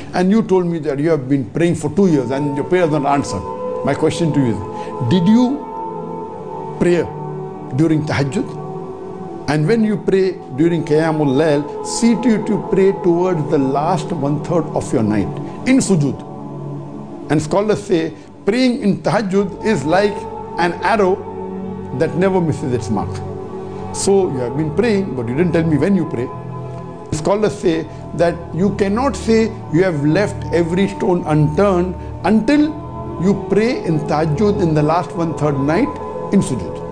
And you told me that you have been praying for 2 years and your prayer is not answered. My question to you is, did you pray during tahajjud? And when you pray during Qiyamul Layl, see to pray towards the last 1/3 of your night in sujood. And scholars say praying in tahajjud is like an arrow that never misses its mark. So you have been praying, but you didn't tell me when you pray. Scholars say that you cannot say you have left every stone unturned until you pray in tahajjud in the last 1/3 night in sujood.